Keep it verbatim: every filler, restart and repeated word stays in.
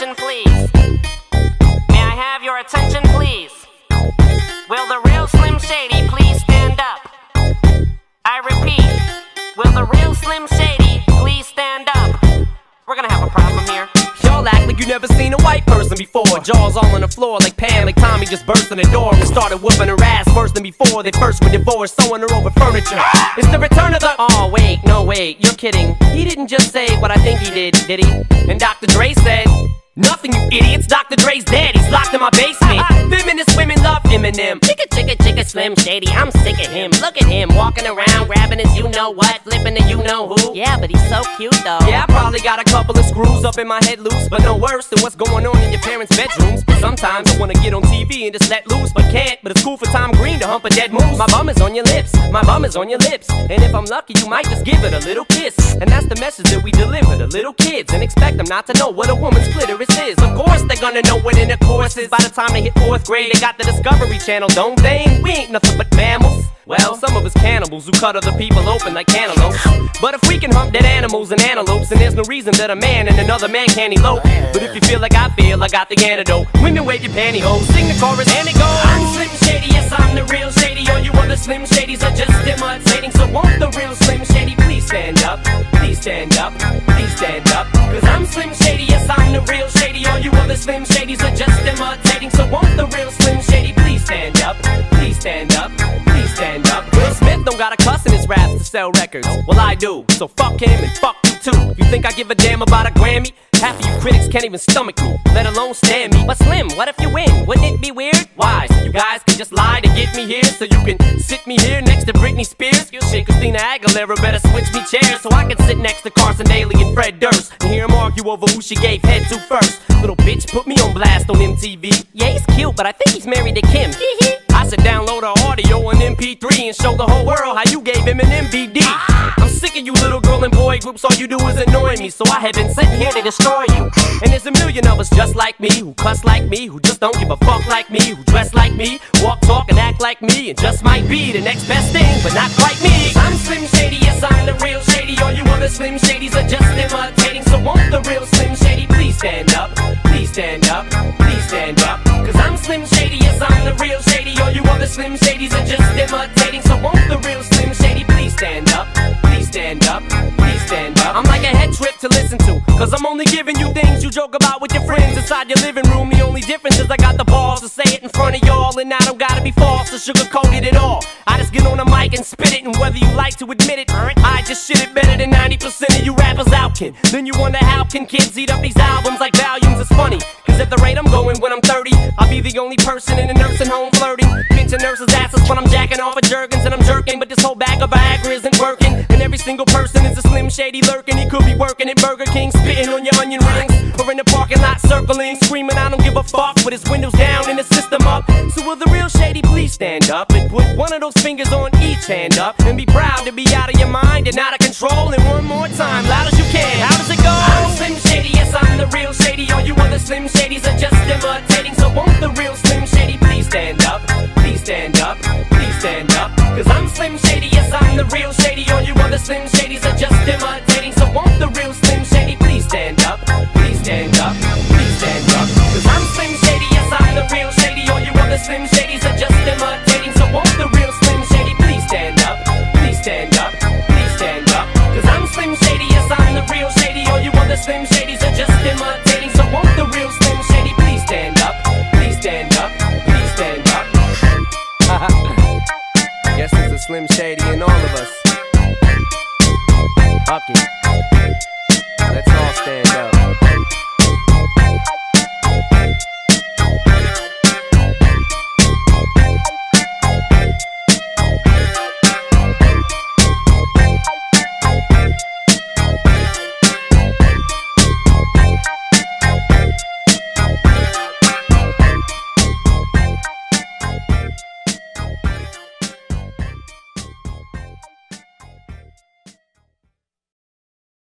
attention, please? May I have your attention, please? Will the real Slim Shady please stand up? I repeat, will the real Slim Shady please stand up? We're gonna have a problem here. Y'all act like you never seen a white person before. Jaws all on the floor like Pam, like Tommy just burst in the door and started whooping her ass worse than before they first were divorced, sewing her over furniture. It's the return of the... Oh wait, no wait, you're kidding. He didn't just say what I think he did, did he? And Doctor Dre said... Nothing, you idiots. Doctor Dre's dead. He's locked in my basement. Feminist women love Eminem. Chicka-chicka-chicka Slim Shady, I'm sick of him. Look at him, walking around, grabbing his you-know-what, flipping the you-know-who. Yeah, but he's so cute, though. Yeah, I probably got a couple of screws up in my head loose, but no worse than what's going on in your parents' bedrooms. Sometimes I wanna get on T V and just let loose, but can't. But it's cool for Tom Green to hump a dead moose. My bum is on your lips, my bum is on your lips. And if I'm lucky, you might just give it a little kiss. And that's the message that we deliver to little kids, and expect them not to know what a woman's clitoris is. Of course they're gonna know what intercourse is. By the time they hit fourth grade, they got the Discovery Channel, don't they? We ain't nothing but mammals. Well, some of us cannibals who cut other people open like cantaloupes. But if we can hump dead animals and antelopes, then there's no reason that a man and another man can't elope. But if you feel like I feel, I got the antidote. Women wave your pantyhose, sing the chorus and it goes. I'm Slim Shady, yes I'm the real Shady. All you other Slim Shadys are just imitating. So won't the real Slim Shady please stand up? Please stand up, please stand up. Cause I'm Slim Shady, yes I'm the real Shady. All you other Slim Shadys are just imitating. So won't the real Slim Shady please stand up? Please stand up, please stand up. Will Smith don't got a cuss in his raps to sell records. Well, I do, so fuck him and fuck you too. You think I give a damn about a Grammy? Half of you critics can't even stomach me, let alone stand me. But Slim, what if you win? Wouldn't it be weird? Why? So you guys can just lie to get me here, so you can sit me here next to Britney Spears? Shit, Christina Aguilera better switch me chairs, so I can sit next to Carson Daly and Fred Durst and hear them argue over who she gave head to first. Little bitch put me on blast on M T V. Yeah, he's cute, but I think he's married to Kim. I should download her audio on M P three and show the whole world how you gave him an M V D. I'm sick of you little girl and boy groups, all you do is annoy me, so I have been sitting here to destroy you. And there's a million of us just like me, who cuss like me, who just don't give a fuck like me, who dress like me, walk, talk, and act like me, and just might be the next best thing, but not quite me. I'm Slim Shady, yes I'm the real Shady. All you other Slim Shadys are just imitating. So won't the real Slim Shady please stand up? Please stand up, please stand up. Cause I'm Slim Shady, yes I'm the real Shady. All you other Slim Shadys are just imitating. So won't the real Slim Shady please stand up? Please stand up, please stand up. I'm like a head trip to listen to, cause I'm only giving you things you joke about with your friends inside your living room. The only difference is I got the balls to say it in front of y'all, and I don't gotta be false or sugar-coated at all. I just get on the mic and spit it, and whether you like to admit it, I just shit it better than ninety percent of you rappers out, kid. Then you wonder how can kids eat up these albums like volumes. It's funny, cause at the rate I'm going when I'm thirty, I'll be the only person in a nursing home flirting, pinching nurses' asses when I'm jacking off of Jergens and I'm jerking. But this whole bag of Viagra isn't working, and every single person is a Slim Shady lurking. He could be working at Burger King, spitting on your onion rings, or in the parking lot circling, screaming I don't give a fuck, with his windows down and his system up. So will the real Shady please stand up and put one of those fingers on each hand up, and be proud to be out of your mind and out of control. And one more time, loud as you can, how does it go? I'm Slim Shady, yes I'm the real Shady. All you other Slim Shadys are just imitating. So won't the real Slim Shady please stand up? Please stand up, please stand up. Cause I'm Slim Shady, yes I'm the real Shady. All you other Slim Shadys are just imitating. So won't the real Slim Shady please stand up? Please stand up, please stand up. Cause I'm Slim Shady, yes I'm the real Shady. All you other Slim Shadys are just imitating. So won't the real Slim Shady please stand up? Please stand up, please stand up. Cause I'm Slim Shady, yes I'm the real Shady. All you other Slim Shadys are just imitating. So won't the real Slim Shady please stand up? Please stand up, please stand up. Guess there's a Slim Shady in all of us. Fuck it. Let's all stand up.